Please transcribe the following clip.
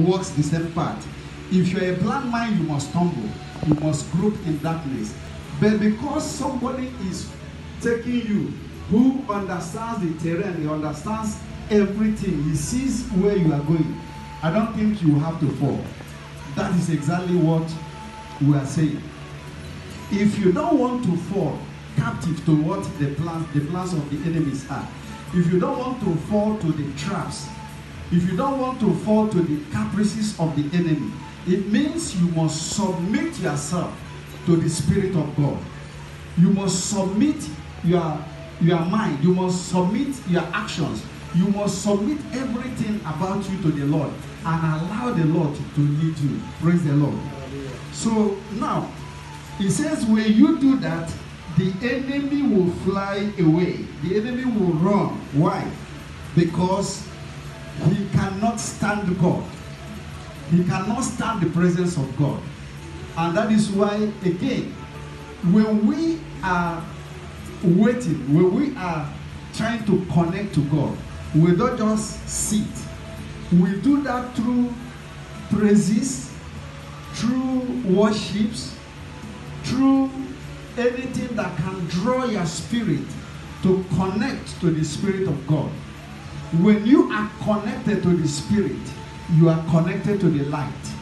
walks the same path. If you're a blind man, you must stumble. You must grope in darkness. But because somebody is taking you, who understands the terrain, he understands everything, he sees where you are going, I don't think you have to fall. That is exactly what we are saying. If you don't want to fall captive to what the plans of the enemies are, if you don't want to fall to the traps, if you don't want to fall to the caprices of the enemy, it means you must submit yourself to the Spirit of God. You must submit your mind. You must submit your actions. You must submit everything about you to the Lord and allow the Lord to lead you. Praise the Lord. So now, it says when you do that, the enemy will fly away. The enemy will run. Why? Because he cannot stand God. He cannot stand the presence of God. And that is why, again, when we are waiting, when we are trying to connect to God, we don't just sit. We do that through praises, through worships, through anything that can draw your spirit to connect to the Spirit of God. When you are connected to the Spirit, you are connected to the light.